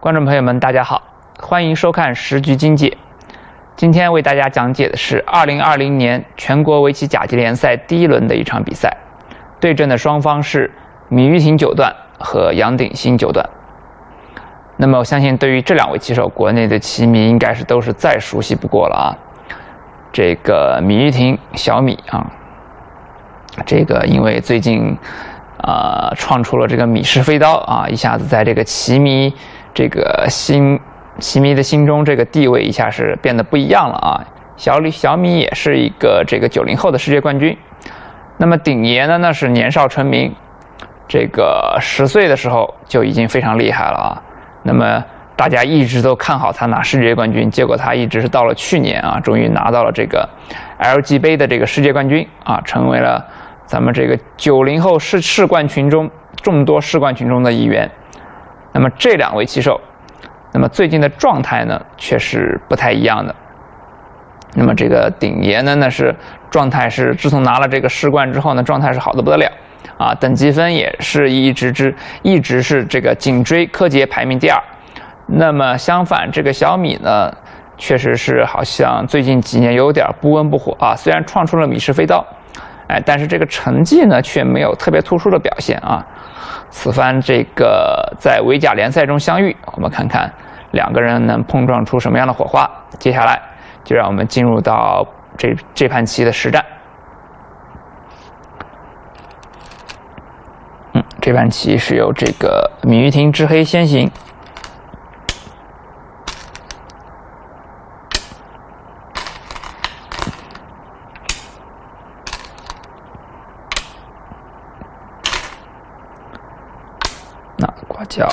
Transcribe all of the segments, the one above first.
观众朋友们，大家好，欢迎收看时局精解。今天为大家讲解的是2020年全国围棋甲级联赛第一轮的一场比赛，对阵的双方是米玉婷九段和杨鼎新九段。那么我相信对于这两位棋手，国内的棋迷应该都是再熟悉不过了啊。这个米玉婷小米啊，这个因为最近创出了这个米氏飞刀啊，一下子在这个棋迷的心中这个地位一下是变得不一样了啊。小米也是一个这个90后的世界冠军。那么鼎爷呢，那是年少成名，这个10岁的时候就已经非常厉害了啊。那么大家一直都看好他拿世界冠军，结果他一直是到了去年啊，终于拿到了这个 LG 杯的这个世界冠军啊，成为了咱们这个90后世冠群中众多世冠群中的一员。那么这两位棋手，那么最近的状态呢，却是不太一样的。那么这个鼎爷呢，那是状态是自从拿了这个世冠之后呢，状态是好得不得了啊，等级分也是一直是这个紧追柯洁排名第2。那么相反，这个小米呢，确实是好像最近几年有点不温不火啊，虽然创出了米氏飞刀，但是这个成绩呢却没有特别突出的表现啊。此番这个在围甲联赛中相遇，我们看看两个人能碰撞出什么样的火花。接下来就让我们进入到这盘棋的实战。这盘棋是由这个米玉婷执黑先行。挂角，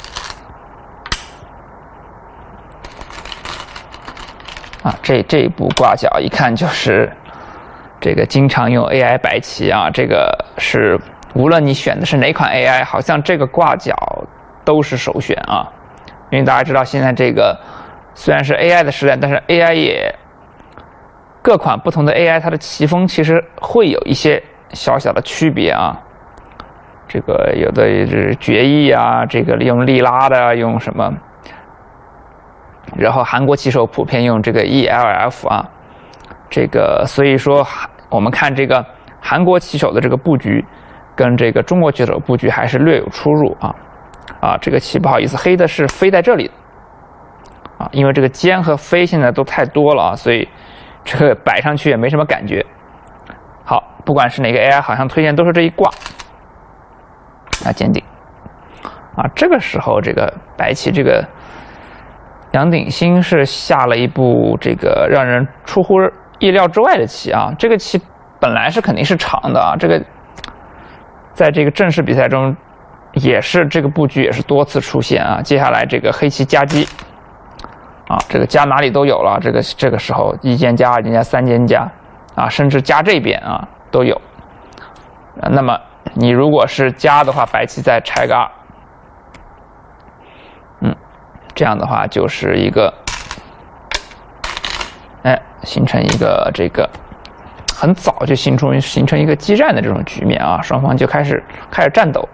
这一步挂角一看就是这个经常用 AI 白棋啊，这个是无论你选的是哪款 AI， 好像这个挂角都是首选啊。因为大家知道现在这个虽然是 AI 的时代，但是 AI 也各款不同的 AI 它的棋风其实会有一些小小的区别啊。这个有的是决议啊，这个用利拉的，用什么？然后韩国棋手普遍用这个 ELF 啊，这个所以说我们看这个韩国棋手的这个布局，跟这个中国棋手布局还是略有出入啊。这个棋不好意思，黑的是飞在这里啊，因为这个尖和飞现在都太多了啊，所以这个摆上去也没什么感觉。好，不管是哪个 AI， 好像推荐都是这一挂。坚定啊！这个时候，这个白棋这个杨鼎新是下了一步这个让人出乎意料之外的棋啊！这个棋本来是肯定是长的啊，这个在这个正式比赛中也是这个布局也是多次出现啊。接下来这个黑棋夹击啊，这个夹哪里都有了，这个时候1间夹、2间夹、3间夹啊，甚至夹这边啊都有。那么你如果是夹的话，白棋再拆个2，这样的话就是一个，形成一个这个很早就形成一个激战的这种局面啊，双方就开始战斗。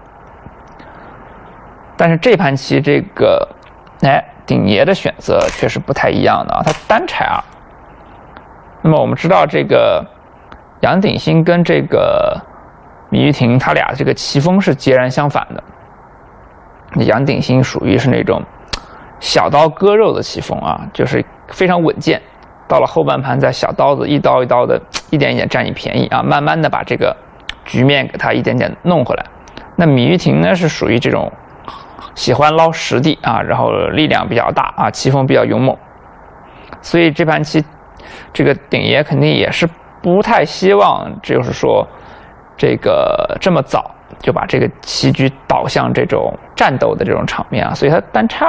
但是这盘棋这个，鼎爷的选择却是不太一样的啊，他单拆2。那么我们知道这个杨鼎新跟这个米玉婷他俩这个棋风是截然相反的。杨鼎新属于是那种小刀割肉的棋风啊，就是非常稳健，到了后半盘在小刀子一刀一刀的一点一点占你便宜啊，慢慢的把这个局面给他一点点弄回来。那米玉婷呢是属于这种喜欢捞实地啊，然后力量比较大啊，棋风比较勇猛，所以这盘棋这个鼎爷肯定也是不太希望就是说这个这么早就把这个棋局导向这种战斗的这种场面啊，所以他单拆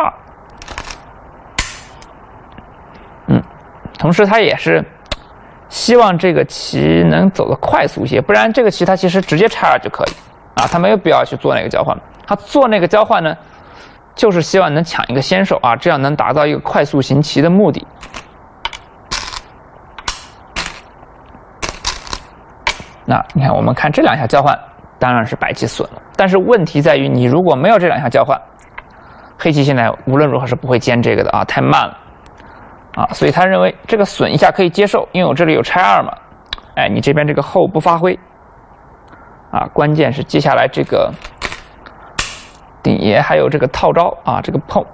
2。同时他也是希望这个棋能走得快速一些，不然这个棋他其实直接拆2就可以啊，他没有必要去做那个交换。他做那个交换呢，就是希望能抢一个先手啊，这样能达到一个快速行棋的目的。那你看，我们看这2下交换，当然是白棋损了。但是问题在于，你如果没有这2下交换， 黑棋现在无论如何是不会尖这个的啊，太慢了啊，所以他认为这个损一下可以接受，因为我这里有拆2嘛，哎，你这边这个后不发挥啊，关键是接下来这个顶爷还有这个套招啊，这个碰，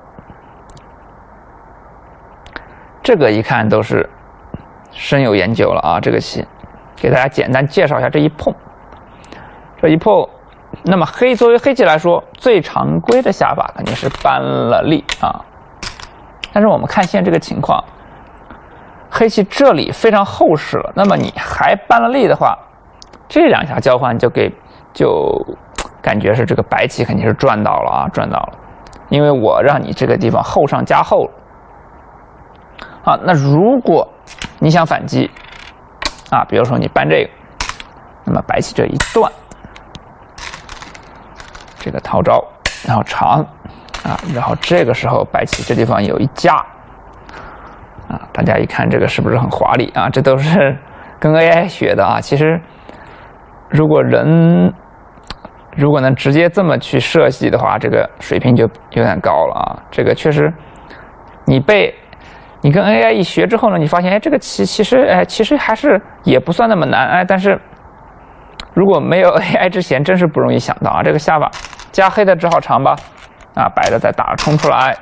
这个一看都是深有研究了啊，这个棋给大家简单介绍一下这一碰，这一碰。那么作为黑棋来说，最常规的下法肯定是搬了力啊。但是我们看现在这个情况，黑棋这里非常厚实了，那么你还搬了力的话，这2下交换就感觉是这个白棋肯定是赚到了啊，赚到了，因为我让你这个地方厚上加厚了。啊，那如果你想反击啊，比如说你搬这个，那么白棋这一断。这个套招，然后长啊，然后这个时候白棋这地方有一夹啊，大家一看这个是不是很华丽啊？这都是跟 AI 学的啊。其实如果能直接这么去设计的话，这个水平就有点高了啊。这个确实，你跟 AI 一学之后呢，你发现哎，这个棋其实还是也不算那么难哎，但是。如果没有 AI 之前，真是不容易想到啊！这个下法加黑的只好长吧，啊，白的再打冲出来，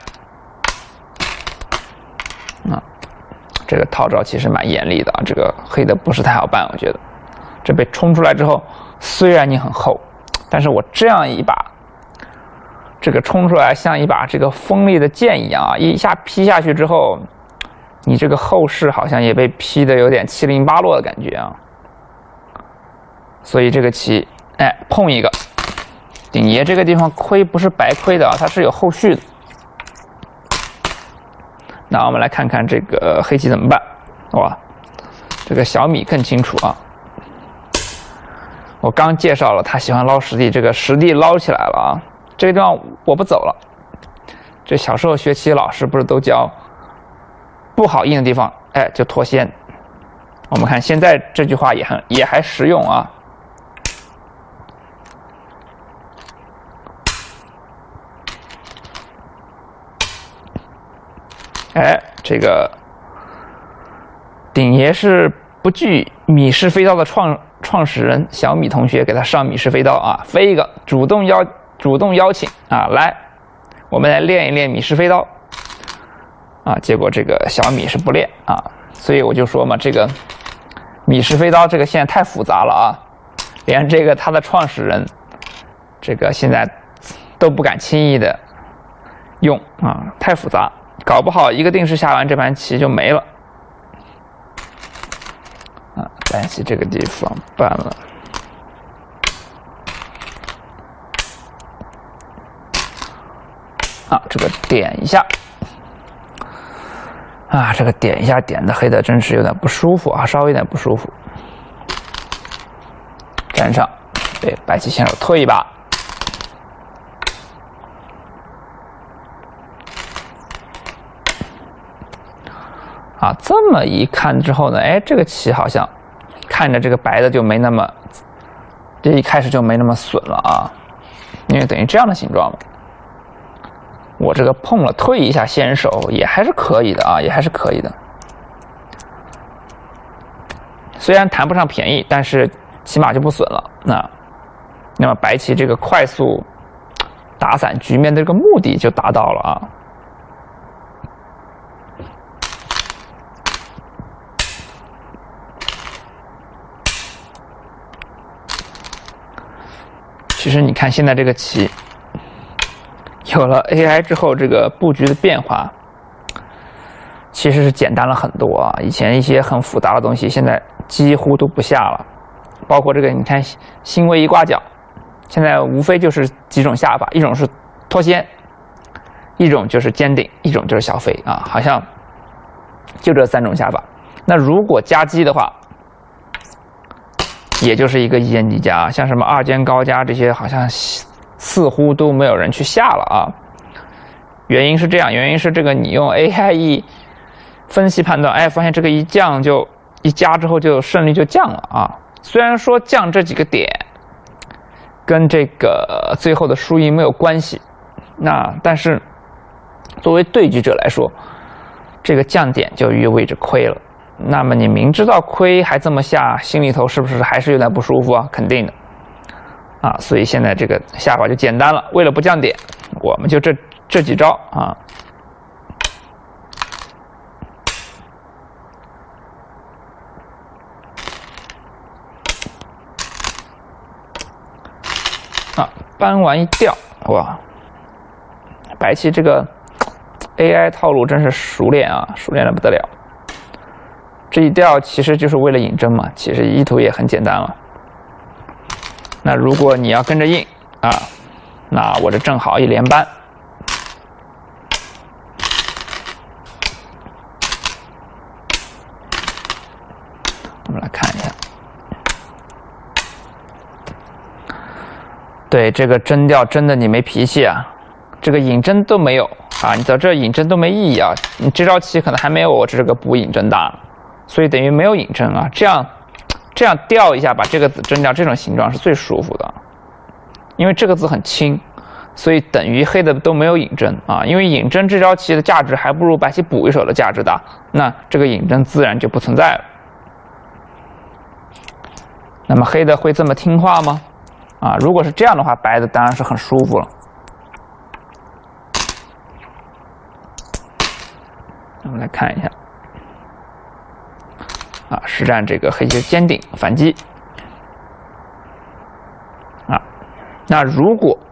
啊，这个套招其实蛮严厉的啊，这个黑的不是太好办，我觉得。这被冲出来之后，虽然你很厚，但是我这样一把，这个冲出来像一把这个锋利的剑一样啊，一下劈下去之后，你这个后势好像也被劈的有点七零八落的感觉啊。所以这个棋，哎，碰一个，顶爷这个地方亏不是白亏的啊，它是有后续的。那我们来看看这个黑棋怎么办？哇，这个小米更清楚啊。我刚介绍了他喜欢捞实地，这个实地捞起来了啊。这个地方我不走了。这小时候学棋老师不是都教，不好硬的地方，哎，就脱先。我们看现在这句话也还实用啊。哎，这个顶爷是不惧米氏飞刀的创始人小米同学给他上米氏飞刀啊，飞一个主动邀请啊，来，我们来练一练米氏飞刀啊。结果这个小米是不练啊，所以我就说嘛，这个米氏飞刀这个现在太复杂了啊，连这个他的创始人这个现在都不敢轻易的用啊，太复杂。搞不好一个定式下完，这盘棋就没了。啊，白棋这个地方搬了。啊，这个点一下。啊，这个点一下点的黑的真是有点不舒服啊，稍微有点不舒服。粘上，对，白棋先手退一把。啊，这么一看之后呢，哎，这个棋好像看着这个白的就没那么，这一开始就没那么损了啊，因为等于这样的形状嘛。我这个碰了退一下先手也还是可以的啊，也还是可以的。虽然谈不上便宜，但是起码就不损了。那么白棋这个快速打散局面的这个目的就达到了啊。其实你看现在这个棋，有了 AI 之后，这个布局的变化其实是简单了很多啊。以前一些很复杂的东西，现在几乎都不下了。包括这个，你看新位移挂角，现在无非就是几种下法，一种是脱先，一种就是尖顶，一种就是小飞啊，好像就这3种下法。那如果夹击的话，也就是一个一尖一夹，像什么2尖高夹这些，好像似乎都没有人去下了啊。原因是这样，原因是这个你用 AI 一分析判断，哎，发现这个一降就一加之后就胜率就降了啊。虽然说降这几个点跟这个最后的输赢没有关系，但是作为对局者来说，这个降点就意味着亏了。那么你明知道亏还这么下，心里头是不是还是有点不舒服啊？肯定的啊。所以现在这个下法就简单了，为了不降点，我们就这几招啊。扳完一掉，哇！白棋这个 AI 套路真是熟练啊，熟练的不得了。这一掉其实就是为了引针嘛，其实意图也很简单了。那如果你要跟着应啊，那我这正好一连扳。我们来看一下。对，这个针掉真的你没脾气啊，这个引针都没有啊，你到这引针都没意义啊，你这招棋可能还没有我这个补引针大，所以等于没有引针啊，这样掉一下把这个子针掉，这种形状是最舒服的，因为这个子很轻，所以等于黑的都没有引针啊，因为引针这招棋的价值还不如白棋补一手的价值大，那这个引针自然就不存在了。那么黑的会这么听话吗？啊，如果是这样的话，白的当然是很舒服了。我们来看一下，啊，实战这个黑棋尖顶反击，啊，那如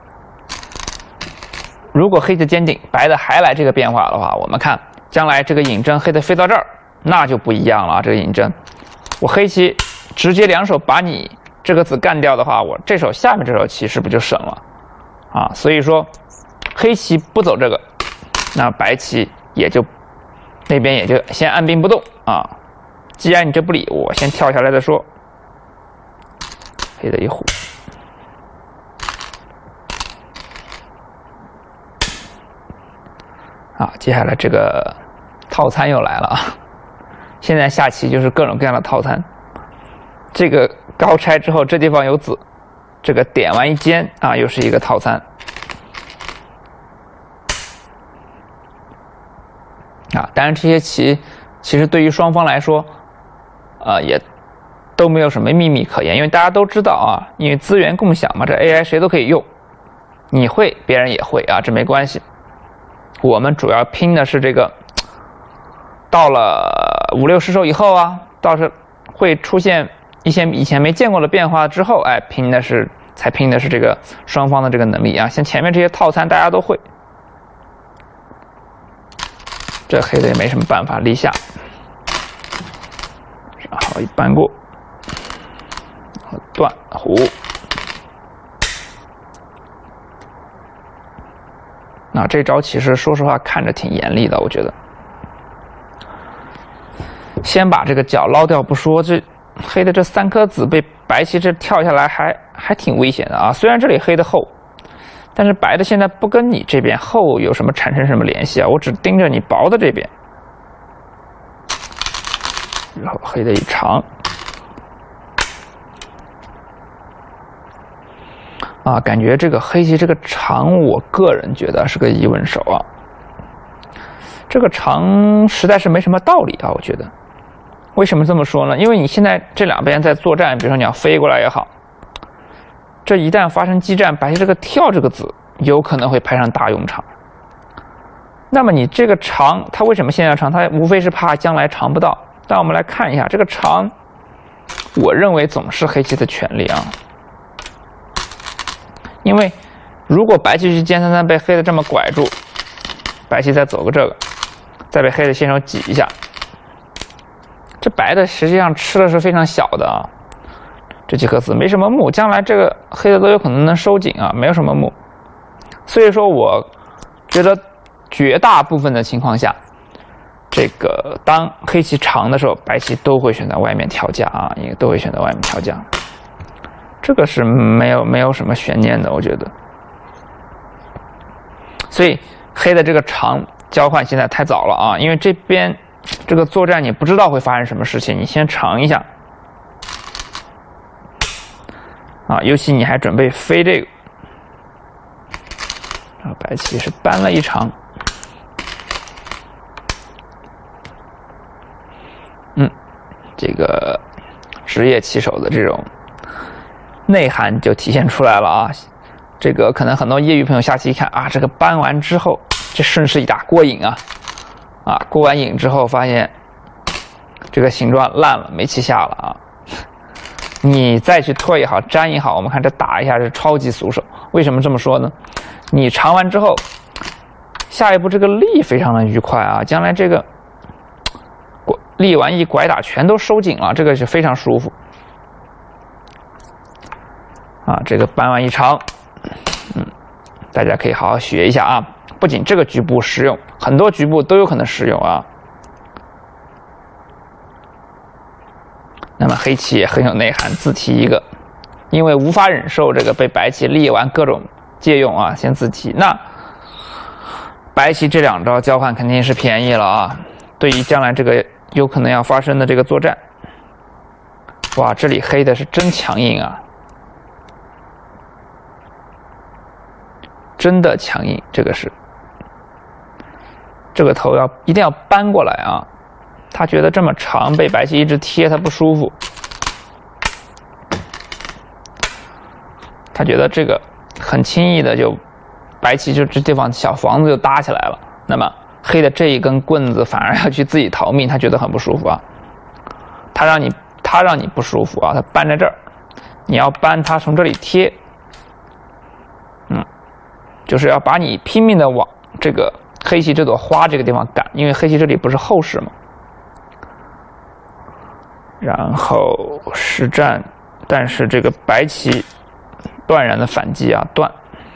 果黑的尖顶，白的还来这个变化的话，我们看将来这个引针黑的飞到这儿，那就不一样了啊，这个引针，我黑棋直接两手把你这个子干掉的话，我这手下面这手棋是不是就省了啊？所以说，黑棋不走这个，那白棋也就那边也就先按兵不动啊。既然你这不理我，先跳下来再说。黑的一虎啊，接下来这个套餐又来了啊！现在下棋就是各种各样的套餐。这个高拆之后，这地方有子，这个点完一尖啊，又是一个套餐啊。当然，这些棋其实对于双方来说，也都没有什么秘密可言，因为大家都知道啊，因为资源共享嘛，这 AI 谁都可以用，你会，别人也会啊，这没关系。我们主要拼的是这个，到了5、6、10手以后啊，倒是会出现一些以前没见过的变化之后，哎，拼的是这个双方的这个能力啊。像前面这些套餐大家都会，这黑的也没什么办法，立下，然后一扳过，断虎。那这招其实说实话看着挺严厉的，我觉得。先把这个角捞掉不说，这黑的这3颗子被白棋这跳下来还挺危险的啊！虽然这里黑的厚，但是白的现在不跟你这边厚有什么产生什么联系啊？我只盯着你薄的这边。然后黑的一长，啊，感觉这个黑棋这个长，我个人觉得是个疑问手啊。这个长实在是没什么道理啊，我觉得。为什么这么说呢？因为你现在这两边在作战，比如说你要飞过来也好，这一旦发生激战，白棋这个跳这个子有可能会派上大用场。那么你这个长，它为什么现在长？它无非是怕将来长不到。但我们来看一下这个长，我认为总是黑棋的权利啊。因为如果白棋去尖3-3被黑的这么拐住，白棋再走个这个，再被黑的先手挤一下，这白的实际上吃的是非常小的啊。这几颗子没什么目，将来这个黑的都有可能能收紧啊，没有什么目。所以说我觉得绝大部分的情况下，这个当黑棋长的时候，白棋都会选择外面调价啊，也都会选择外面调价。这个是没有什么悬念的，我觉得。所以黑的这个长交换现在太早了啊，因为这边这个作战你不知道会发生什么事情，你先尝一下啊，尤其你还准备飞这个，然后白棋是扳了一长， 个职业棋手的这种内涵就体现出来了啊。这个可能很多业余朋友下棋一看啊，这个搬完之后，这顺势一打过瘾啊，过完瘾之后发现这个形状烂了，没棋下了啊。你再去拖也好，粘也好，我们看这打一下是超级俗手。为什么这么说呢？你长完之后，下一步这个力非常的愉快啊，将来这个力完一拐打全都收紧了，这个是非常舒服啊。这个搬完一长，大家可以好好学一下啊。不仅这个局部实用，很多局部都有可能实用啊。那么黑棋也很有内涵，自提一个，因为无法忍受这个被白棋力完各种借用啊，先自提。那白棋这两招交换肯定是便宜了啊，对于将来这个有可能要发生的这个作战，哇，这里黑的是真强硬啊，真的强硬，这个是这个头一定要搬过来啊。他觉得这么长被白棋一直贴他不舒服，他觉得这个很轻易的就白棋就这地方小房子就搭起来了，那么黑的这一根棍子反而要去自己逃命，他觉得很不舒服啊。他让你不舒服啊，他搬在这儿，你要搬他从这里贴，就是要把你拼命的往这个黑棋这朵花这个地方赶，因为黑棋这里不是后势嘛。然后实战，但是这个白棋断然的反击啊，断。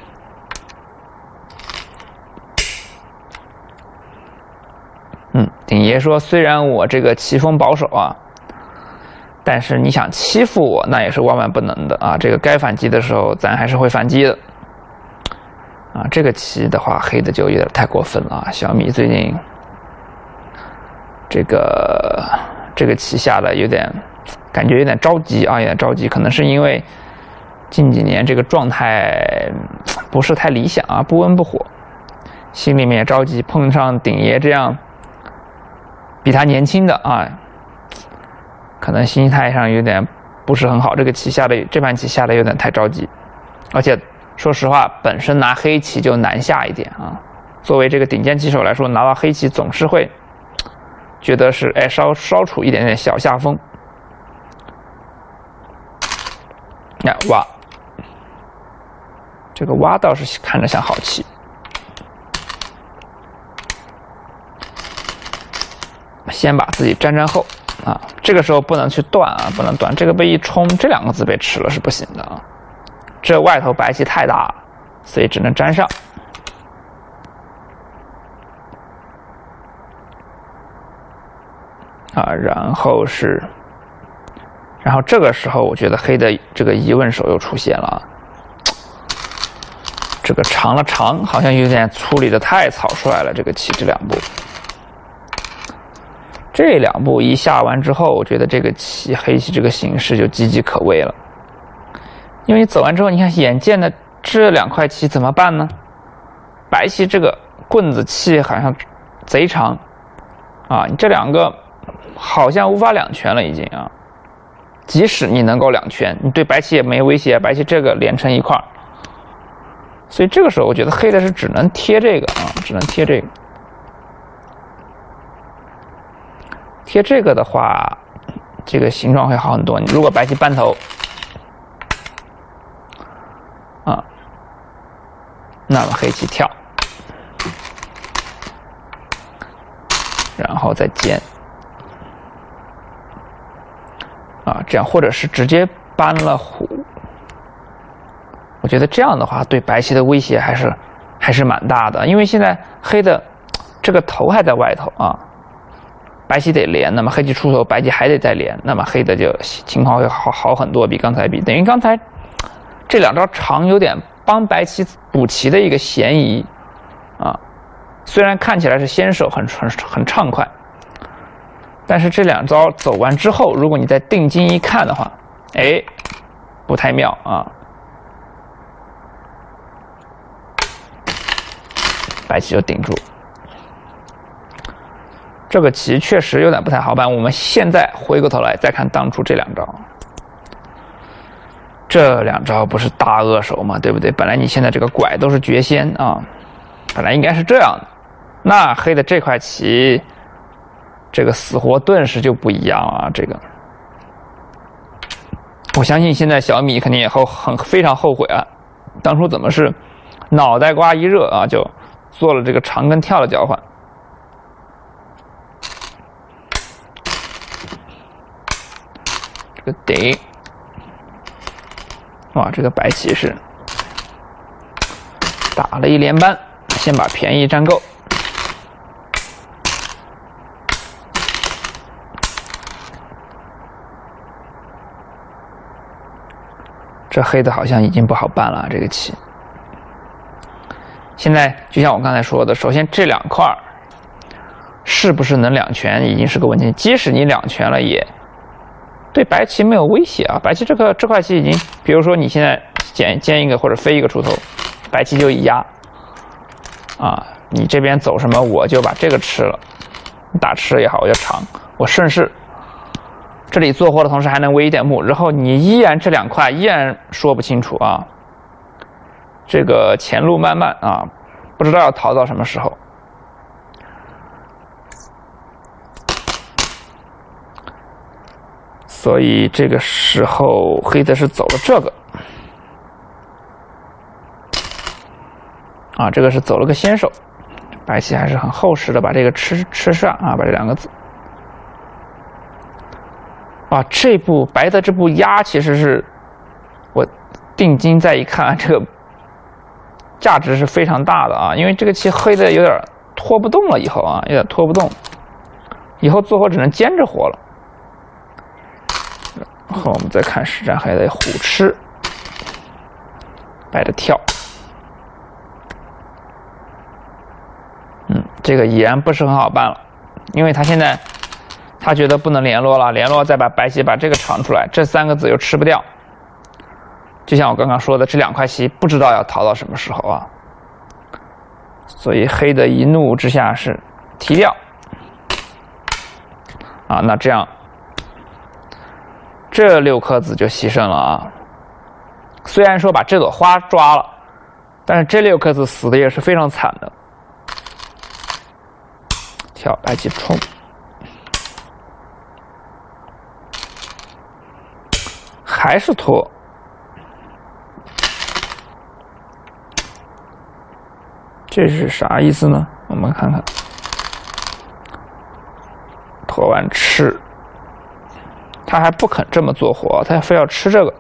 鼎爷说，虽然我这个棋风保守啊，但是你想欺负我，那也是万万不能的啊！这个该反击的时候，咱还是会反击的。啊，这个棋的话，黑的就有点太过分了啊！小米最近这个棋下的感觉有点着急啊，有点着急，可能是因为近几年这个状态不是太理想啊，不温不火，心里面也着急，碰上鼎爷这样比他年轻的啊，可能心态上有点不是很好。这盘棋下的有点太着急，而且说实话，本身拿黑棋就难下一点啊。作为这个顶尖棋手来说，拿到黑棋总是会觉得是稍处一点点小下风。挖，这个挖倒是看着像好棋。先把自己粘后啊，这个时候不能去断啊，不能断，这个被一冲，这两个字被吃了是不行的啊。这外头白棋太大了，所以只能粘上。啊，然后这个时候我觉得黑的这个疑问手又出现了，这个长好像有点处理的太草率了，这个棋这两步。这两步一下完之后，我觉得这个黑棋这个形势就岌岌可危了。因为你走完之后，你看眼见的这两块棋怎么办呢？白棋这个棍子气好像贼长啊，你这两个好像无法两全了已经啊。即使你能够两全，你对白棋也没威胁，白棋这个连成一块儿。所以这个时候我觉得黑的是只能贴这个啊，只能贴这个。贴这个的话，这个形状会好很多。你如果白棋搬头，啊，那么黑棋跳，然后再尖，啊，这样或者是直接搬了虎。我觉得这样的话对白棋的威胁还是蛮大的，因为现在黑的这个头还在外头啊。白棋得连，那么黑棋出头，白棋还得再连，那么黑的就情况会好很多，比刚才比，等于刚才这两招长有点帮白棋补棋的一个嫌疑啊。虽然看起来是先手很畅快，但是这两招走完之后，如果你再定睛一看的话，哎，不太妙啊。白棋就顶住。 这个棋确实有点不太好办。我们现在回过头来再看当初这2招，这2招不是大扼手吗？对不对？本来你现在这个拐都是绝先啊，本来应该是这样的。那黑的这块棋，这个死活顿时就不一样了。这个，我相信现在小米肯定也非常后悔啊，当初怎么是脑袋瓜一热啊，就做了这个长跟跳的交换。这个顶，哇，这个白棋是打了一连扳，先把便宜占够。这黑的好像已经不好办了，这个棋。现在就像我刚才说的，首先这2块是不是能2全已经是个问题。即使你2全了，也对白棋没有威胁啊。白棋这块棋已经，比如说你现在尖一个或者飞一个出头，白棋就一压啊，你这边走什么我就把这个吃了，你打吃也好，我就长，我顺势。这里做活的同时还能围一点目，然后你依然这2块依然说不清楚啊。这个前路漫漫啊，不知道要逃到什么时候。所以这个时候黑的是走了这个啊，这个是走了个先手，白棋还是很厚实的把这个吃上啊，把这2个子。啊，这步白的这步压其实是我定睛再一看，这个价值是非常大的啊，因为这个棋黑的有点拖不动了，以后啊有点拖不动，以后做活只能兼着活了。然后我们再看实战黑的虎吃，白的跳，这个已然不是很好办了，因为他现在。他觉得不能联络了，联络再把白棋把这个长出来，这3个子又吃不掉。就像我刚刚说的，这2块棋不知道要逃到什么时候啊。所以黑的一怒之下是提掉。啊，那这样这6颗子就牺牲了啊。虽然说把这朵花抓了，但是这6颗子死的也是非常惨的。跳白棋冲。还是拖，这是啥意思呢？我们看看，拖完吃，他还不肯这么做活，他非要吃这个，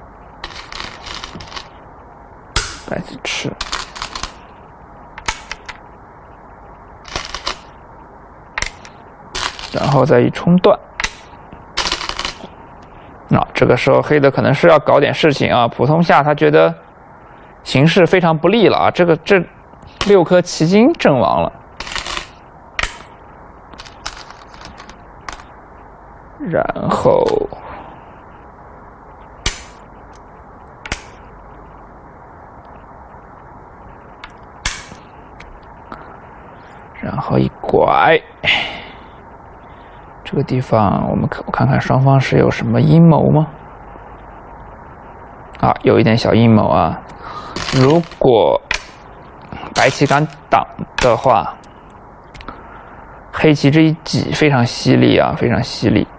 白棋吃，然后再一冲断。这个时候黑的可能是要搞点事情啊，普通下他觉得形势非常不利了啊，这6颗棋筋阵亡了，然后一拐。这个地方我看看双方是有什么阴谋吗？啊，有一点小阴谋啊。如果白棋敢挡的话，黑棋这一挤非常犀利啊，非常犀利。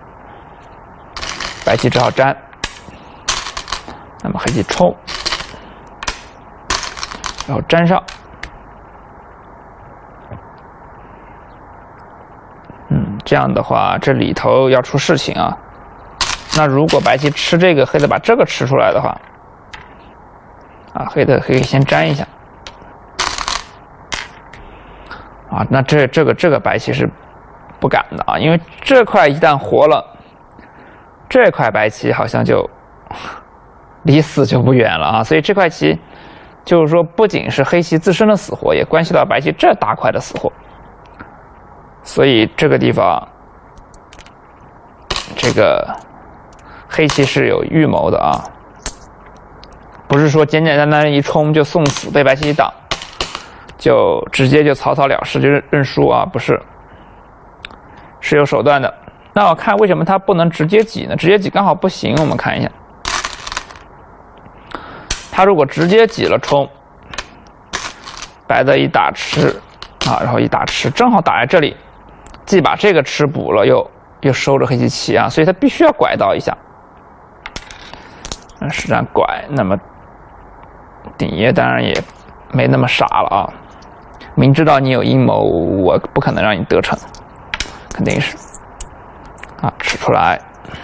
白棋只好粘，那么黑棋冲，然后粘上。这样的话，这里头要出事情啊。那如果白棋吃这个，黑的把这个吃出来的话，啊，黑的可以先粘一下。啊，那这个白棋是不敢的啊，因为这块一旦活了，这块白棋好像就离死就不远了啊。所以这块棋就是说，不仅是黑棋自身的死活，也关系到白棋这大块的死活。所以这个地方，这个黑棋是有预谋的啊，不是说简简单单一冲就送死，被白棋一挡，就直接就草草了事，就认输啊，不是。 是有手段的。那我看为什么它不能直接挤呢？直接挤刚好不行，我们看一下，它如果直接挤了冲，白的一打吃啊，然后一打吃，正好打在这里，既把这个吃补了，又收着黑棋棋啊，所以它必须要拐到一下。实战拐，那么顶爷当然也没那么傻了啊，明知道你有阴谋，我不可能让你得逞，肯定是啊，吃出来。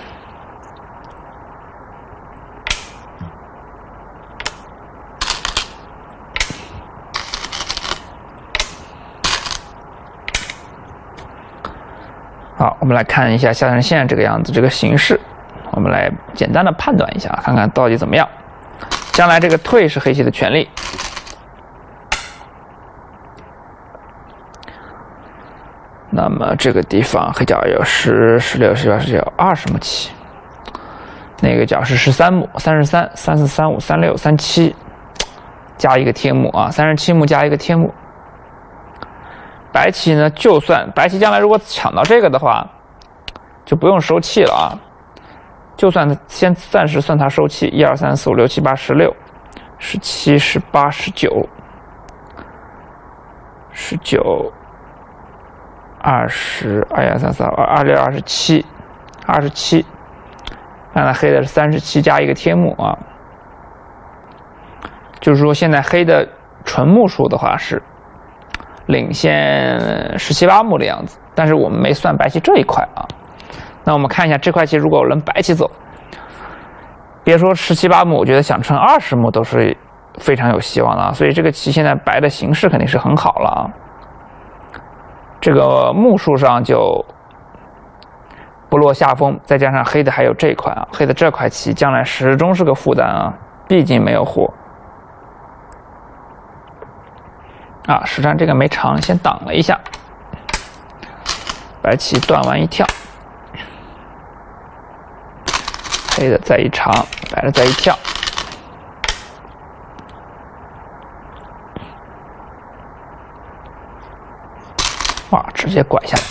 好，我们来看一下下层线这个样子，这个形势，我们来简单的判断一下，看看到底怎么样。将来这个退是黑棋的权利，那么这个地方黑角有10、16、18、19、20目棋，那个角是13目、33、34、35、36、37，加一个天目啊，37目加一个天目。白棋呢，就算白棋将来如果抢到这个的话，就不用收气了啊。就算先暂时算它收气，1、2、3、4、5、6、7、8、16、17、18、19、19、20、21、23、24、26、27，看来黑的是37加一个天目啊。就是说现在黑的纯目数的话是领先17、18目的样子，但是我们没算白棋这一块啊。那我们看一下这块棋，如果轮白棋走，别说17、18目，我觉得想成20目都是非常有希望的啊。所以这个棋现在白的形势肯定是很好了啊。这个目数上就不落下风，再加上黑的还有这块啊，黑的这块棋将来始终是个负担啊，毕竟没有活。啊，实战这个没长，先挡了一下，白棋断完一跳，黑的再一长，白的再一跳，哇，直接拐下来。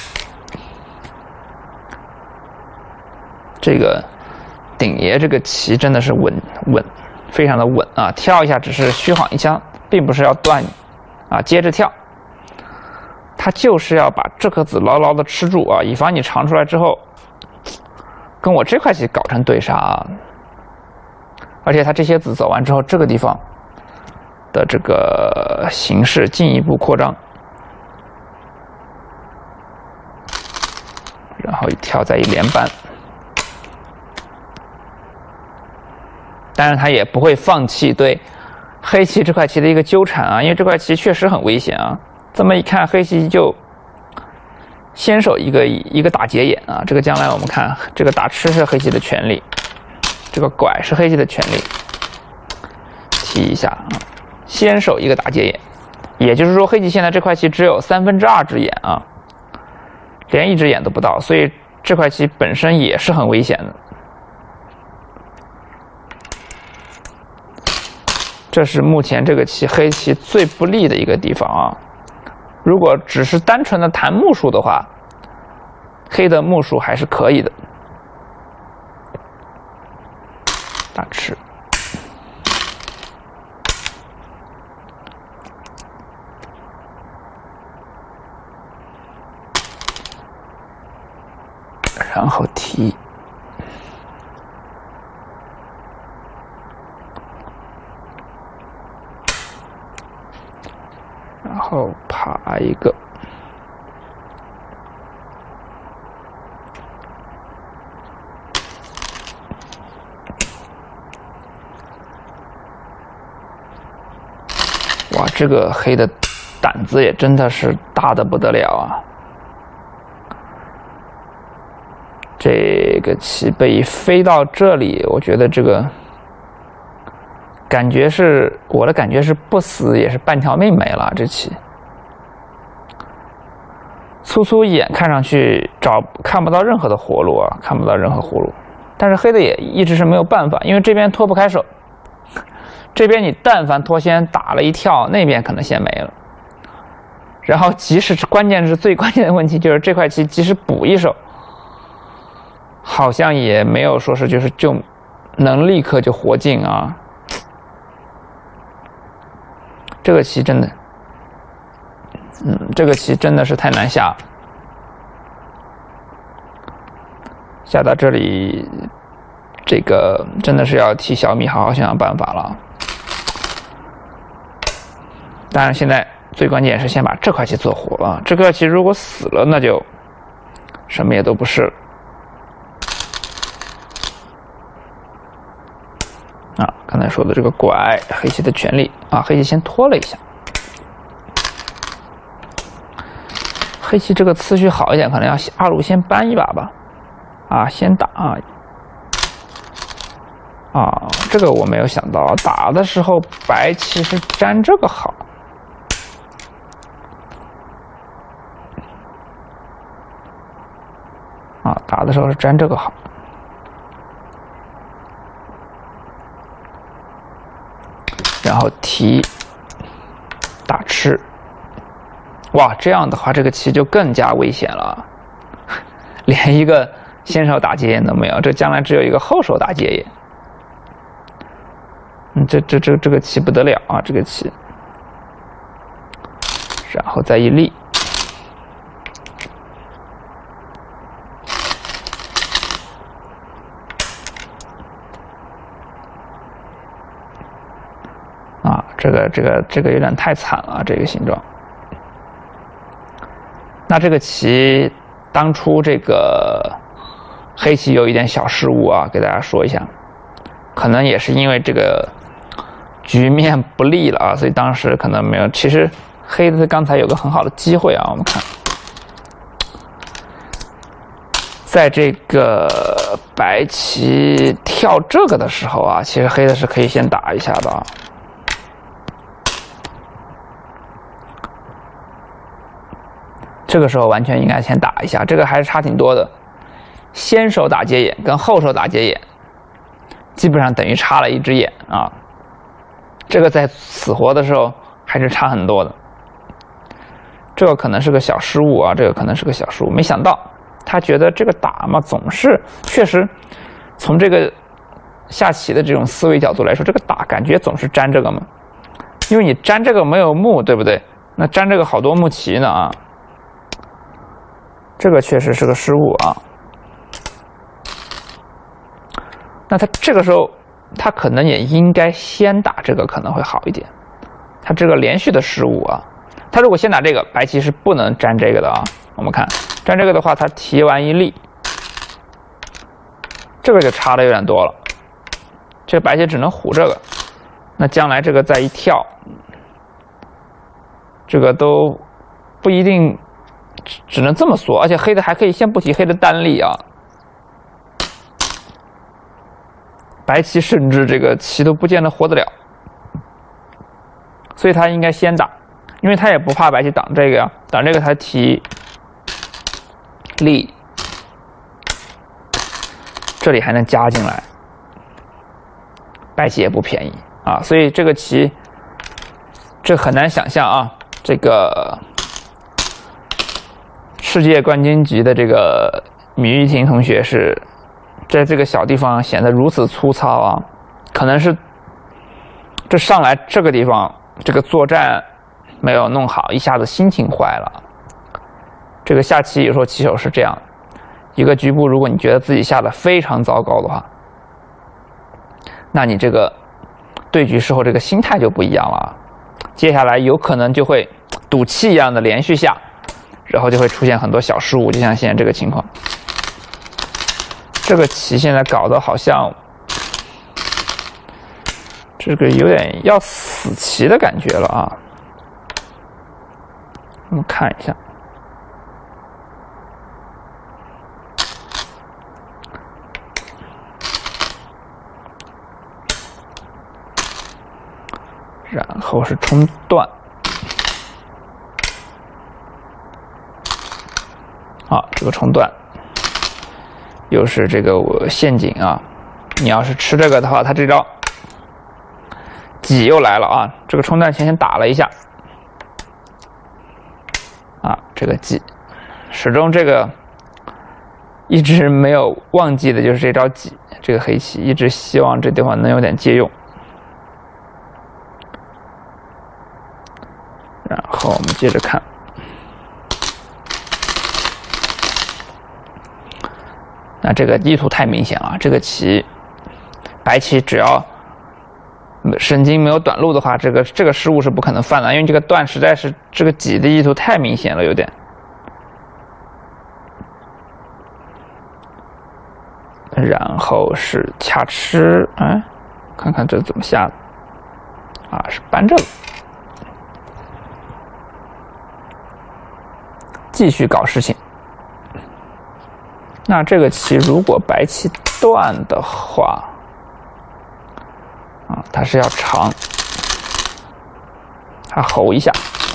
这个顶爷这个棋真的是稳，非常的稳啊！跳一下只是虚晃一枪，并不是要断你。啊，接着跳，他就是要把这颗子牢牢的吃住啊，以防你长出来之后，跟我这块棋搞成对杀啊。而且他这些子走完之后，这个地方的这个形势进一步扩张，然后一跳再一连扳，当然他也不会放弃对黑棋这块棋的一个纠缠啊，因为这块棋确实很危险啊。这么一看，黑棋就先手一个打劫眼啊。这个将来我们看，这个打吃是黑棋的权利，这个拐是黑棋的权利。提一下啊，先手一个打劫眼，也就是说黑棋现在这块棋只有2/3只眼啊，连一只眼都不到，所以这块棋本身也是很危险的。这是目前这个棋黑棋最不利的一个地方啊！如果只是单纯的谈目数的话，黑的目数还是可以的。大吃，然后提。然后爬一个，哇，这个黑的胆子也真的是大的不得了啊！这个棋被飞到这里，我觉得这个感觉是我的感觉是不死也是半条命没了。这棋粗粗一眼看上去看不到任何的活路啊，看不到任何活路。但是黑的也一直是没有办法，因为这边脱不开手，这边你但凡脱先打了一跳，那边可能先没了。 然后即使最关键的问题就是这块棋即使补一手，好像也没有说是就能立刻就活进啊。这个棋真的，这个棋真的是太难下，下到这里，这个真的是要替小米好好想想办法了。当然，现在最关键是先把这块棋做活了。这块棋如果死了，那就什么也都不是了。啊，刚才说的这个拐，黑棋的权利啊，黑棋先拖了一下。黑棋这个次序好一点，可能要二路先搬一把吧。啊，先打啊，这个我没有想到，打的时候白棋是粘这个好。打的时候是粘这个好，然后提打吃，哇，这样的话这个棋就更加危险了，连一个先手打劫眼都没有，这将来只有一个后手打劫眼。这个棋不得了啊，这个棋，然后再一立。这个有点太惨了，这个形状。那这个棋当初这个黑棋有一点小失误啊，给大家说一下，可能也是因为这个局面不利了啊，所以当时可能没有。其实黑的刚才有个很好的机会啊，我们看，在这个白棋跳这个的时候啊，其实黑的是可以先打一下的啊。这个时候完全应该先打一下，这个还是差挺多的。先手打劫眼跟后手打劫眼，基本上等于差了一只眼啊。这个在死活的时候还是差很多的。这个可能是个小失误啊，这个可能是个小失误。没想到他觉得这个打嘛，总是确实从这个下棋的这种思维角度来说，这个打感觉总是粘这个嘛，因为你粘这个没有目，对不对？那粘这个好多目棋呢啊。这个确实是个失误啊。那他这个时候，他可能也应该先打这个，可能会好一点。他这个连续的失误啊，他如果先打这个，白棋是不能粘这个的啊。我们看粘这个的话，他提完一立，这个就差的有点多了。这个白棋只能虎这个，那将来这个再一跳，这个都不一定。只能这么说，而且黑的还可以先不提黑的单力啊，白棋甚至这个棋都不见得活得了，所以他应该先打，因为他也不怕白棋挡这个呀，挡这个他提立，这里还能加进来，白棋也不便宜啊，所以这个棋这很难想象啊，这个。世界冠军局的这个米玉婷同学是在这个小地方显得如此粗糙啊，可能是这上来这个地方这个作战没有弄好，一下子心情坏了。这个下棋有时候棋手是这样，一个局部如果你觉得自己下的非常糟糕的话，那你这个对局时候这个心态就不一样了，接下来有可能就会赌气一样的连续下。然后就会出现很多小失误，就像现在这个情况。这个棋现在搞得好像这个有点要死棋的感觉了啊！我们看一下，然后是冲断。啊，这个冲断，又是这个陷阱啊！你要是吃这个的话，他这招挤又来了啊！这个冲断前先打了一下， 啊，这个挤，始终这个一直没有忘记的就是这招挤，这个黑棋一直希望这地方能有点借用。然后我们接着看，那这个意图太明显了，这个棋，白棋只要神经没有短路的话，这个失误是不可能犯的，因为这个断实在是这个挤的意图太明显了，有点。然后是掐吃，哎，看看这怎么下的，啊，是扳正。继续搞事情。那这个棋如果白棋断的话，啊，它是要长，它吼一下，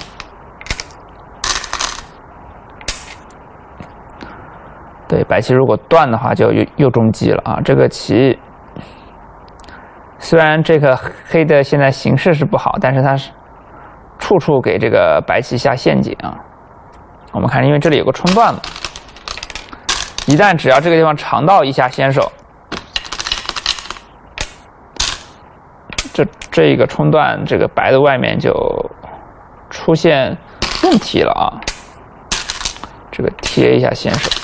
对，白棋如果断的话就又中计了啊。这个棋虽然这个黑的现在形势是不好，但是它是处处给这个白棋下陷阱啊。我们看，因为这里有个冲断嘛，一旦只要这个地方尝到一下先手，这一个冲断，这个白的外面就出现问题了啊。这个贴一下先手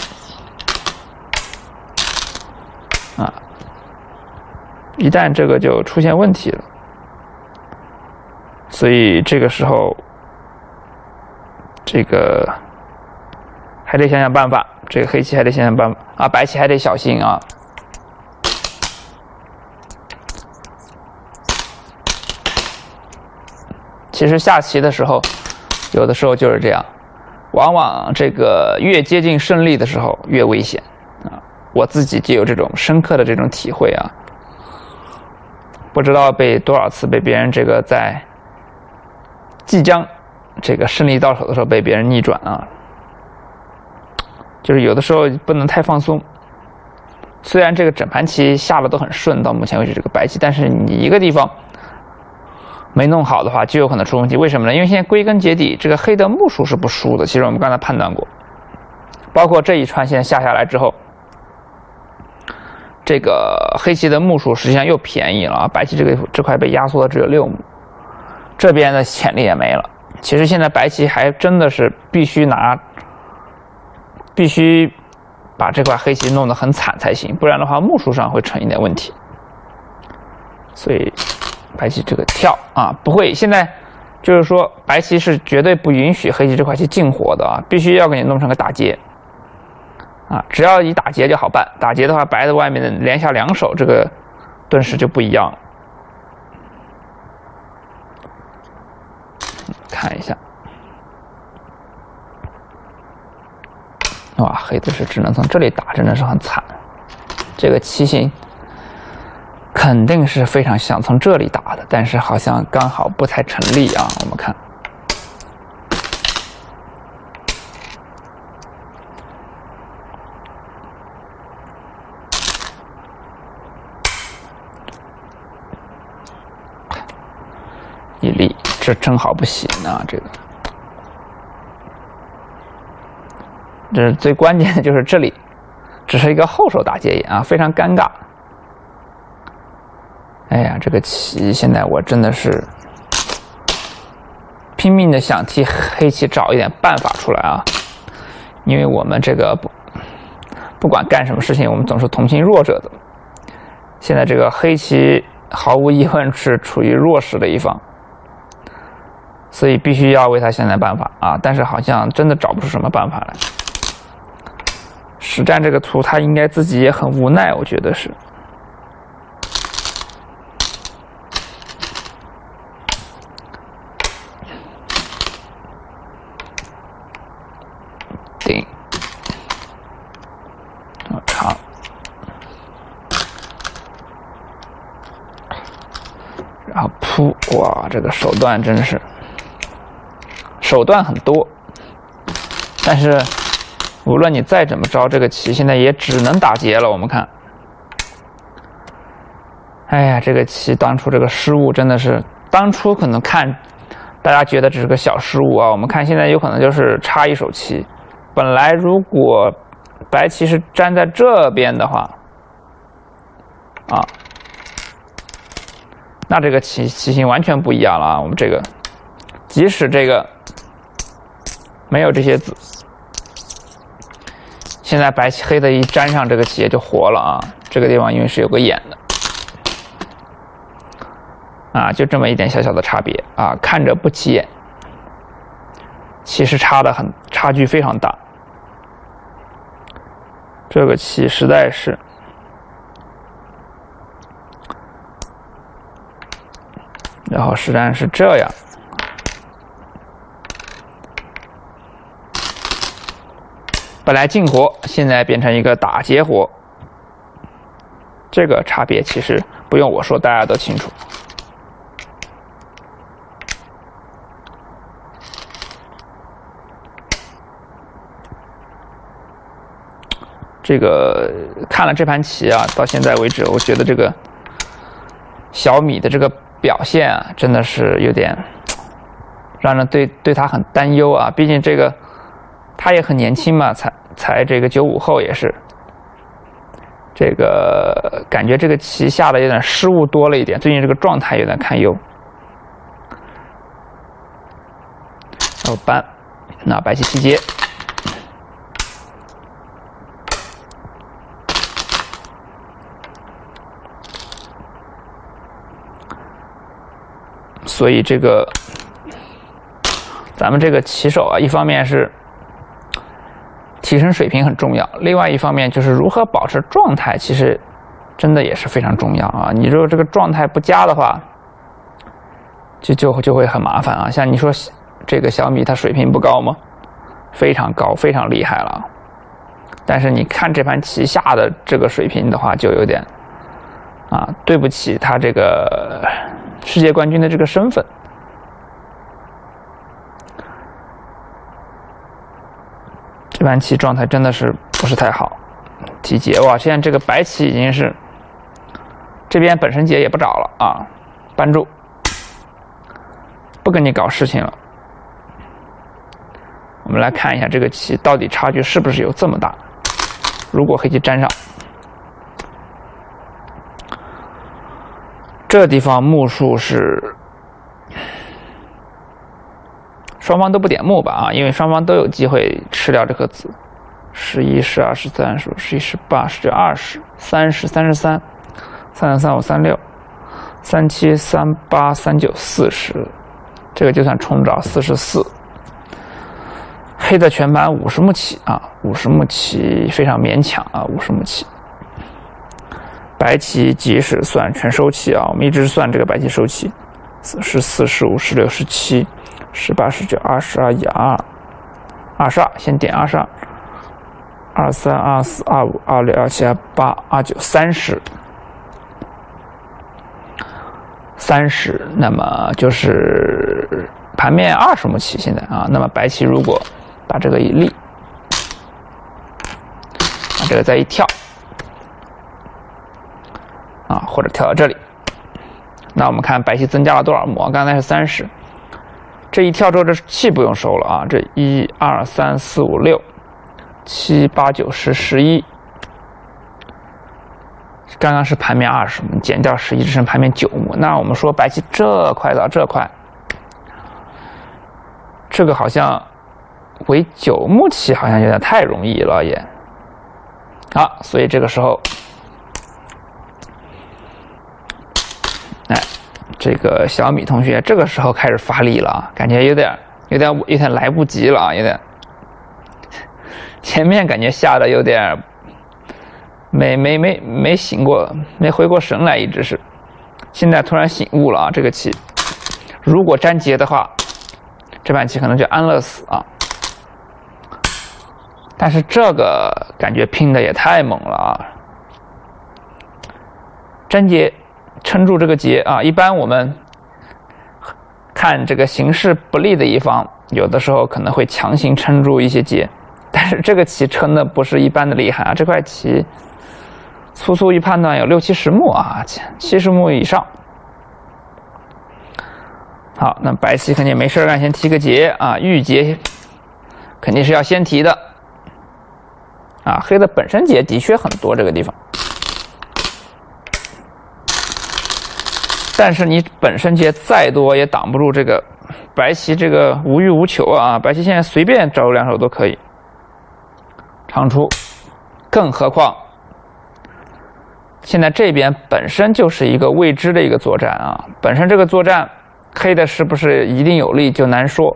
啊，一旦这个就出现问题了，所以这个时候这个还得想想办法，这个黑棋还得想想办法啊，白棋还得小心啊。其实下棋的时候，有的时候就是这样，往往这个越接近胜利的时候越危险啊。我自己就有这种深刻的这种体会啊，不知道被多少次被别人这个在即将这个胜利到手的时候被别人逆转啊。就是有的时候不能太放松，虽然这个整盘棋下的都很顺，到目前为止这个白棋，但是你一个地方没弄好的话，就有可能出问题。为什么呢？因为现在归根结底，这个黑的目数是不输的。其实我们刚才判断过，包括这一串线下来之后，这个黑棋的目数实际上又便宜了啊，白棋这块被压缩的只有6目，这边的潜力也没了。其实现在白棋还真的是必须把这块黑棋弄得很惨才行，不然的话目数上会成一点问题。所以白棋这个跳啊，不会，现在就是说白棋是绝对不允许黑棋这块棋进活的啊，必须要给你弄成个打劫啊，只要一打劫就好办。打劫的话，白的外面的连下2手，这个顿时就不一样了。看一下。哇，黑的是只能从这里打，真的是很惨。这个棋形肯定是非常想从这里打的，但是好像刚好不太成立啊。我们看，一立，这正好不行啊，这个。这是最关键的，就是这里只是一个后手打劫眼啊，非常尴尬。哎呀，这个棋现在我真的是拼命的想替黑棋找一点办法出来啊，因为我们这个不管干什么事情，我们总是同情弱者的。现在这个黑棋毫无疑问是处于弱势的一方，所以必须要为他想点办法啊，但是好像真的找不出什么办法来。实战这个图，他应该自己也很无奈，我觉得是。顶，长，然后扑，哇，这个手段真是手段很多，但是。无论你再怎么着，这个棋现在也只能打劫了。我们看，哎呀，这个棋当初这个失误真的是，当初可能看大家觉得这是个小失误啊。我们看现在有可能就是差一手棋，本来如果白棋是站在这边的话，啊，那这个棋形完全不一样了啊。我们这个即使这个没有这些子，现在白棋黑的一粘上这个棋就活了啊。这个地方因为是有个眼的。啊，就这么一点小小的差别啊，看着不起眼，其实差距非常大。这个棋实在是，然后实战是这样，本来进活，现在变成一个打劫活，这个差别其实不用我说，大家都清楚。这个看了这盘棋啊，到现在为止，我觉得这个小米的这个表现啊，真的是有点让人对他很担忧啊。毕竟这个他也很年轻嘛，才这个95后也是，这个感觉这个棋下的有点失误多了一点，最近这个状态有点堪忧。然后搬，那白棋七接。所以这个咱们这个棋手啊，一方面是提升水平很重要，另外一方面就是如何保持状态，其实真的也是非常重要啊。你如果这个状态不佳的话，就会很麻烦啊。像你说这个小米他水平不高吗？非常高，非常厉害了。但是你看这盘棋下的这个水平的话，就有点啊，对不起他这个世界冠军的这个身份。这盘棋状态真的是不是太好，提劫哇！现在这个白棋已经是这边本身劫也不找了啊，扳住，不跟你搞事情了。我们来看一下这个棋到底差距是不是有这么大？如果黑棋粘上，这地方目数是双方都不点目吧啊，因为双方都有机会吃掉这颗子。11、12、13、15、11、18、19、20、30、33、33、35、36、37、38、39、40，这个就算冲着44。黑的全盘50目棋啊，50目棋非常勉强啊，50目棋。白棋即使算全收棋啊，我们一直算这个白棋收棋，14、15、16、17、18、19、20、21、22，先点22、23、24、25、26、27、28、29、30，那么就是盘面20目棋现在啊。那么白棋如果把这个一立，把这个再一跳，啊，或者跳到这里，那我们看白棋增加了多少目？刚才是30，这一跳之后，这气不用收了啊！这1、2、3、4、5、6、7、8、9、10、11，刚刚是盘面20目，减掉11，只剩盘面9目。那我们说白棋这块到这块，这个好像为9目棋，好像有点太容易了也。好，所以这个时候，哎，这个小米同学这个时候开始发力了啊，感觉有点来不及了啊，有点前面感觉下的有点没醒过，没回过神来，一直是，现在突然醒悟了啊，这个棋如果粘劫的话，这盘棋可能就安乐死啊。但是这个感觉拼的也太猛了啊！粘劫撑住这个劫啊，一般我们看这个形势不利的一方，有的时候可能会强行撑住一些劫，但是这个棋撑的不是一般的厉害啊！这块棋粗粗一判断有60、70目啊，70目以上好，那白棋肯定没事干，先提个劫啊，御劫肯定是要先提的啊。黑的本身劫的确很多这个地方，但是你本身劫再多也挡不住这个白棋这个无欲无求啊。白棋现在随便招2手都可以长出，更何况现在这边本身就是一个未知的一个作战啊，本身这个作战。黑的是不是一定有利就难说。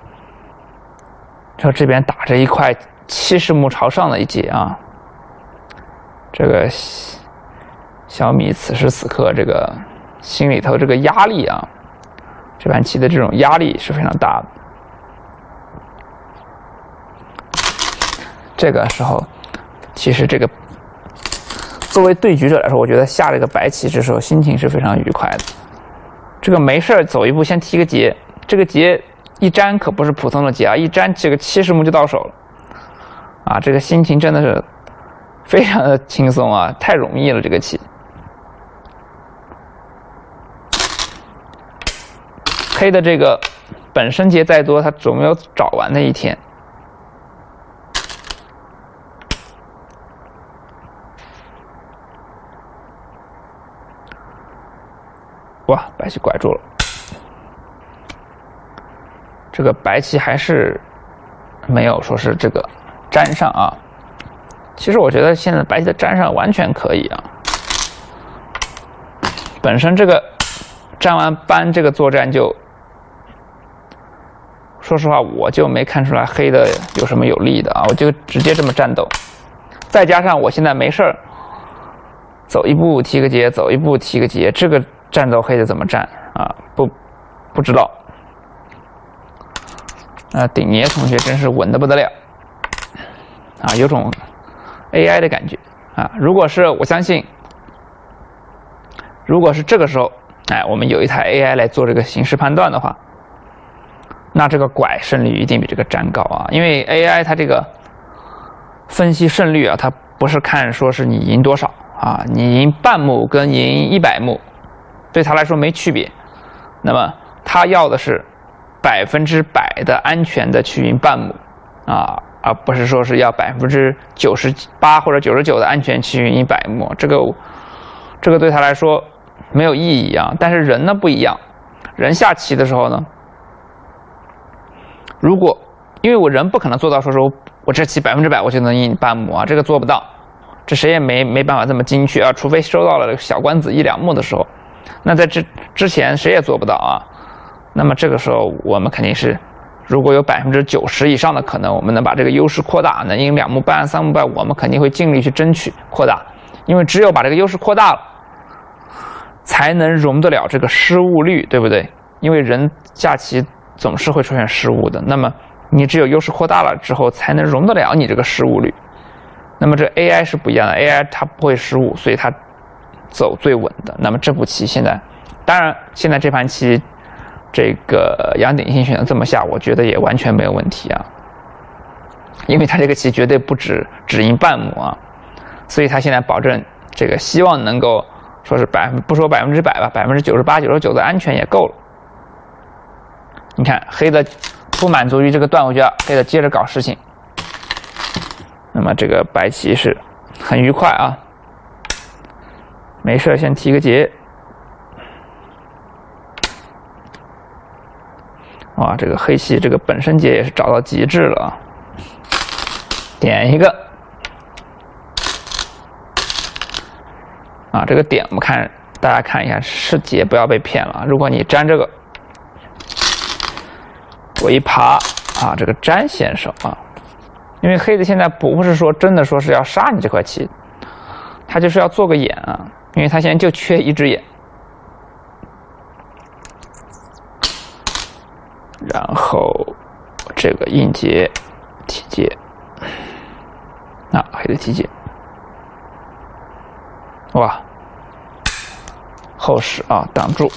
这边打着一块70目朝上的一劫啊，这个小米此时此刻这个心里头这个压力啊，这盘棋的这种压力是非常大的。这个时候，其实这个作为对局者来说，我觉得下这个白棋这时候心情是非常愉快的。这个没事走一步，先提个劫，这个劫一粘可不是普通的劫啊，一粘这个70目就到手了，啊，这个心情真的是非常的轻松啊，太容易了这个棋。黑的这个本身劫再多，他总有找完的一天。哇，白棋拐住了。这个白棋还是没有说是这个粘上啊。其实我觉得现在白棋的粘上完全可以啊。本身这个粘完扳这个作战就，说实话我就没看出来黑的有什么有利的啊，我就直接这么战斗。再加上我现在没事儿，走一步提个劫，走一步提个劫，这个。战斗黑的怎么战啊？不知道。顶爷同学真是稳得不得了啊，有种 AI 的感觉啊。如果是我相信，如果是这个时候，哎，我们有一台 AI 来做这个形势判断的话，那这个拐胜率一定比这个粘高啊。因为 AI 它这个分析胜率啊，它不是看说是你赢多少啊，你赢半目跟赢100目。对他来说没区别，那么他要的是100%的安全的去赢半目啊，而不是说是要98%或者99%的安全去赢100目。这个对他来说没有意义啊。但是人呢不一样，人下棋的时候呢，如果因为我人不可能做到说是我这棋100%我就能赢半目啊，这个做不到，这谁也没办法这么精确啊，除非收到了小官子1、2目的时候。那在之前谁也做不到啊，那么这个时候我们肯定是，如果有90%以上的可能，我们能把这个优势扩大，能赢2目半、3目半，我们肯定会尽力去争取扩大，因为只有把这个优势扩大了，才能容得了这个失误率，对不对？因为人下棋总是会出现失误的，那么你只有优势扩大了之后，才能容得了你这个失误率。那么这 AI 是不一样的 ，AI 它不会失误，所以它走最稳的。那么这步棋现在，当然现在这盘棋，这个杨鼎新选择这么下，我觉得也完全没有问题啊，因为他这个棋绝对不只赢半目啊，所以他现在保证这个希望能够说是不说100%吧，98%、99%的安全也够了。你看黑的不满足于这个断后角，黑的接着搞事情，那么这个白棋是很愉快啊。没事，先提个劫。哇，这个黑棋这个本身劫也是找到极致了啊！点一个啊，这个点我们看，大家看一下是劫，不要被骗了。如果你粘这个，我一爬啊，这个粘先手啊，因为黑的现在不是说真的说是要杀你这块棋，他就是要做个眼啊。因为他现在就缺一只眼，然后这个应劫、提劫，啊，黑的提劫，哇，后手啊挡住，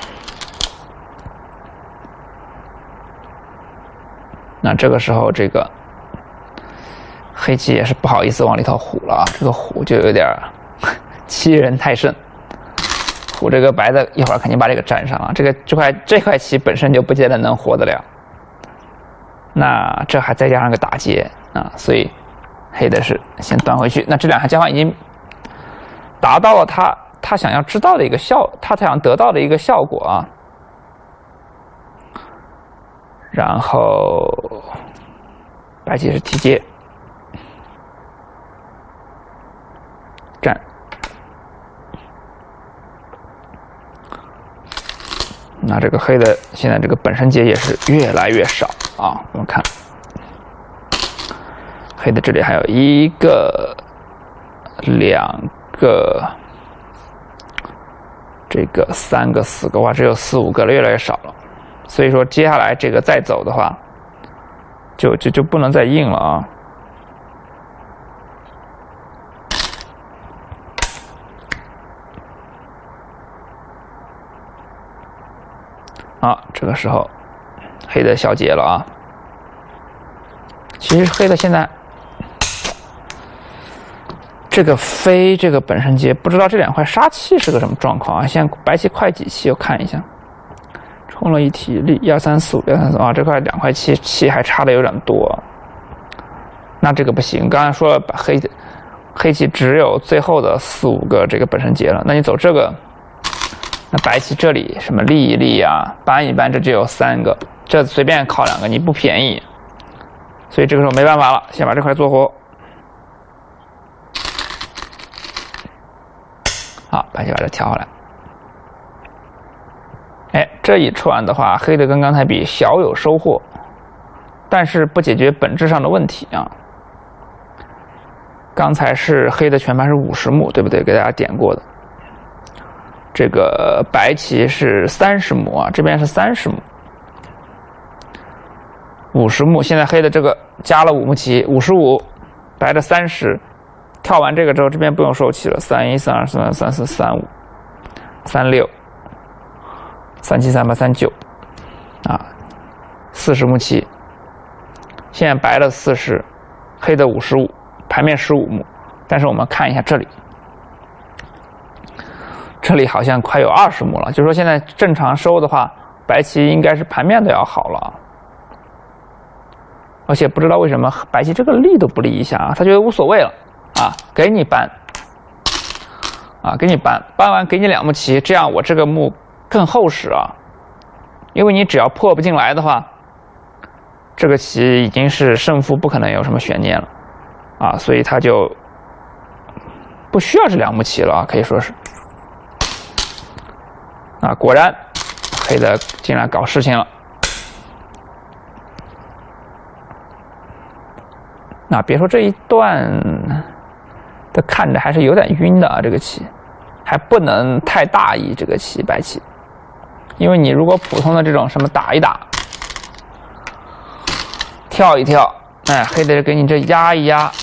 那这个时候这个黑棋也是不好意思往里头虎了啊，这个虎就有点欺人太甚， 土这个白的一会儿肯定把这个占上了，这块棋本身就不见得能活得了。那这还再加上个打劫啊，所以黑的是先端回去。那这两下交换已经达到了他想要知道的一个他想得到的一个效果啊。然后白棋是提接占。那这个黑的现在这个本身劫也是越来越少啊，我们看黑的这里还有1个、2个、这个3个、4个，哇，只有4、5个了，越来越少了。所以说接下来这个再走的话，就不能再硬了啊。啊，这个时候黑的小劫了啊。其实黑的现在这个飞这个本身劫，不知道这两块杀气是个什么状况啊？现在白棋快几期？我看一下，冲了一体力1、2、3、4、5、1、2、3、4啊，这块2块气还差的有点多。那这个不行，刚才说了，黑棋只有最后的4、5个这个本身劫了，那你走这个。那白棋这里什么立一立啊，搬一搬，这就有3个，这随便靠2个，你不便宜，所以这个时候没办法了，先把这块做活。好，白棋把这调回来。哎，这一串的话，黑的跟刚才比小有收获，但是不解决本质上的问题啊。刚才是黑的全盘是50目，对不对？给大家点过的。这个白棋是30目啊，这边是30目，50目。现在黑的这个加了5目棋，55，白的30。跳完这个之后，这边不用收棋了，31、32、33、34、35、36、37、38、39，啊，40目棋。现在白的40，黑的55，盘面15目。但是我们看一下这里。这里好像快有20目了，就是说现在正常收的话，白棋应该是盘面都要好了，而且不知道为什么白棋这个立都不立一下啊，他觉得无所谓了啊，给你搬啊，给你搬完给你2目棋，这样我这个目更厚实啊，因为你只要破不进来的话，这个棋已经是胜负不可能有什么悬念了啊，所以他就不需要这2目棋了啊，可以说是。啊，果然，黑的竟然搞事情了。那别说这一段，这看着还是有点晕的啊，这个棋，还不能太大意这个棋，白棋，因为你如果普通的这种什么打一打，跳一跳，哎，黑的给你这压一压，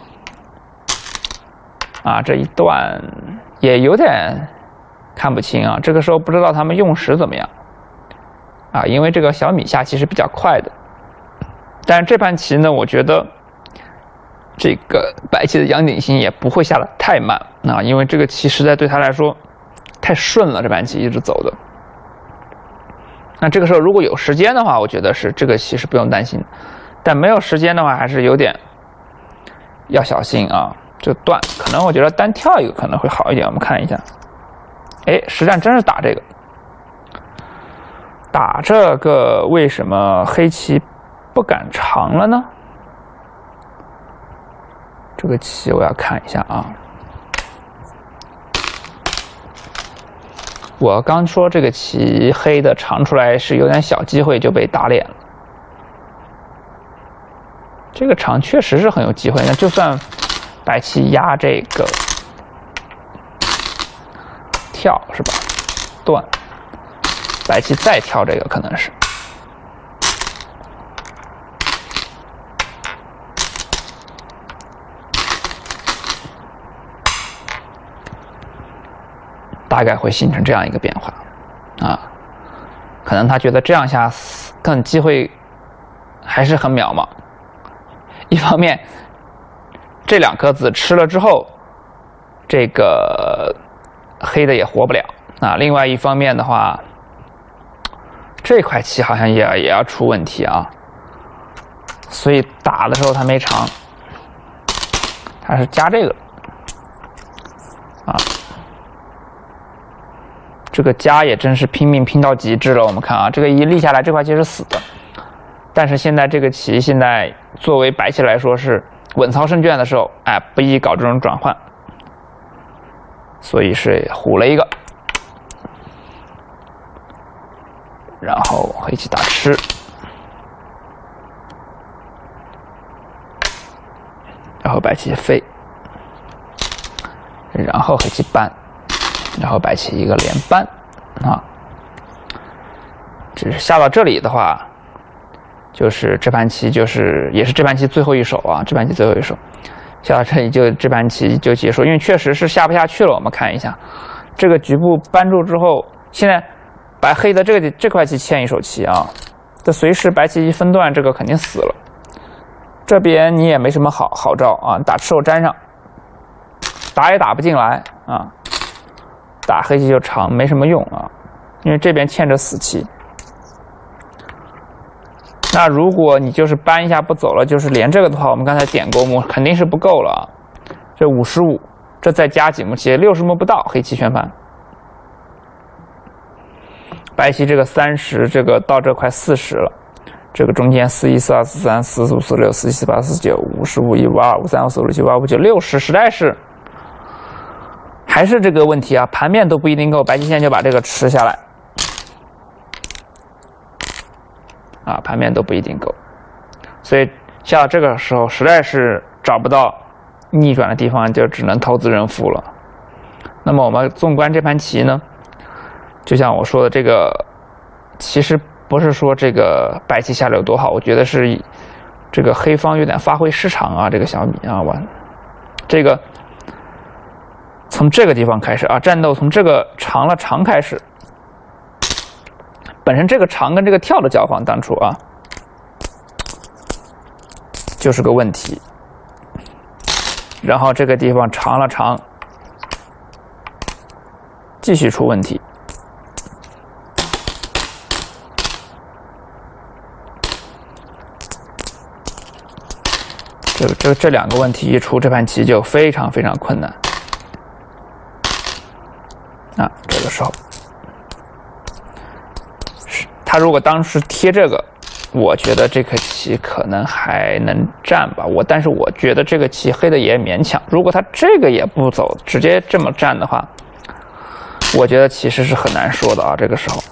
啊，这一段也有点。看不清啊，这个时候不知道他们用时怎么样啊？因为这个小米下棋是比较快的，但是这盘棋呢，我觉得这个白棋的杨鼎新也不会下的太慢啊，因为这个棋实在对他来说太顺了，这盘棋一直走的。那这个时候如果有时间的话，我觉得是这个棋是不用担心的，但没有时间的话，还是有点要小心啊。这段可能我觉得单跳一个可能会好一点，我们看一下。哎，实战真是打这个，打这个为什么黑棋不敢长了呢？这个棋我要看一下啊。我刚说这个棋黑的长出来是有点小机会就被打脸了，这个长确实是很有机会。那就算白棋压这个。跳是吧？断，白棋再跳这个可能是。大概会形成这样一个变化，啊，可能他觉得这样下更机会还是很渺茫。一方面，这2颗子吃了之后，这个。黑的也活不了啊，另外一方面的话，这块棋好像也要出问题啊，所以打的时候它没长，它是加这个啊，这个加也真是拼命拼到极致了。我们看啊，这个一立下来，这块棋是死的，但是现在这个棋现在作为白棋来说是稳操胜券的时候，哎，不宜搞这种转换，所以是胡了一个。然后黑棋打吃，然后白棋飞，然后黑棋搬，然后白棋一个连搬啊。只是下到这里的话，就是这盘棋也是这盘棋最后一手啊，这盘棋最后一手下到这里这盘棋就结束，因为确实是下不下去了。我们看一下这个局部扳住之后，现在白黑的这块棋欠一手棋啊，这随时白棋一分段，这个肯定死了。这边你也没什么好招啊，打吃手粘上，打也打不进来啊，打黑棋就长，没什么用啊，因为这边欠着死棋。那如果你就是扳一下不走了，就是连这个的话，我们刚才点过目肯定是不够了啊，这55，这再加几目棋，60目不到，黑棋全盘。白棋这个30，这个到这快40了，这个中间41、42、43、45、46、47、48、49、55、152、53、54、56、57、58、59、60，实在是还是这个问题啊，盘面都不一定够，白棋现在就把这个吃下来啊，盘面都不一定够，所以下到这个时候实在是找不到逆转的地方，就只能投资认负了。那么我们纵观这盘棋呢，就像我说的，这个其实不是说这个白棋下的有多好，我觉得是这个黑方有点发挥失常啊，这个小米啊，这个从这个地方开始啊，战斗从这个长了长开始，本身这个长跟这个跳的交锋当初啊就是个问题，然后这个地方长了长，继续出问题。这两个问题一出，这盘棋就非常非常困难啊！这个时候，他如果当时贴这个，我觉得这颗棋可能还能占吧。但是我觉得这个棋黑的也勉强。如果他这个也不走，直接这么占的话，我觉得其实是很难说的啊。这个时候。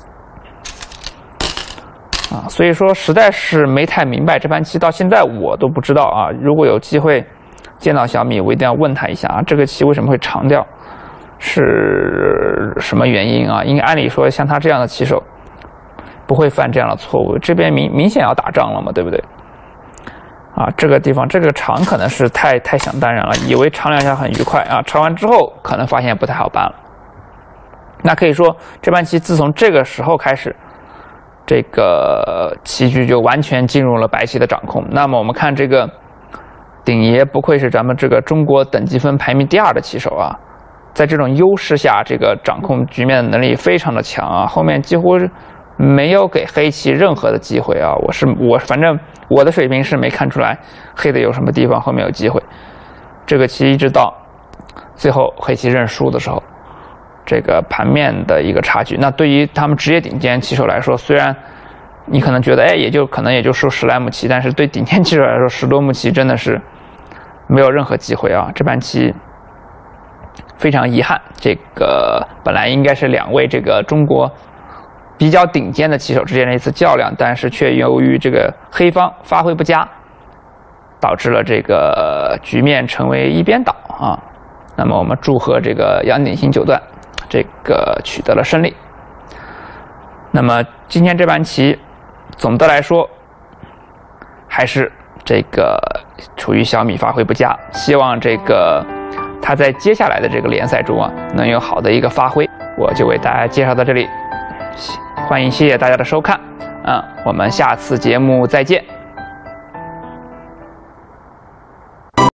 啊，所以说实在是没太明白这盘棋，到现在我都不知道啊。如果有机会见到小米，我一定要问他一下啊，这个棋为什么会长掉，是什么原因啊？应该按理说像他这样的棋手不会犯这样的错误，这边明显要打仗了嘛，对不对？啊，这个地方这个长可能是太想当然了，以为长两下很愉快啊，长完之后可能发现不太好办了。那可以说这盘棋自从这个时候开始，这个棋局就完全进入了白棋的掌控。那么我们看这个鼎爷，不愧是咱们这个中国等级分排名第2的棋手啊，在这种优势下，这个掌控局面的能力非常的强啊，后面几乎没有给黑棋任何的机会啊。反正我的水平是没看出来黑的有什么地方后面有机会。这个棋一直到最后黑棋认输的时候，这个盘面的一个差距，那对于他们职业顶尖棋手来说，虽然你可能觉得可能也就输10来目棋，但是对顶尖棋手来说10多目棋真的是没有任何机会啊。这盘棋非常遗憾，这个本来应该是2位这个中国比较顶尖的棋手之间的一次较量，但是却由于这个黑方发挥不佳，导致了这个局面成为一边倒啊。那么我们祝贺这个杨鼎新9段这个取得了胜利。那么今天这盘棋总的来说还是这个处于小米发挥不佳，希望这个他在接下来的这个联赛中啊能有好的一个发挥。我就为大家介绍到这里，谢谢大家的收看啊，我们下次节目再见。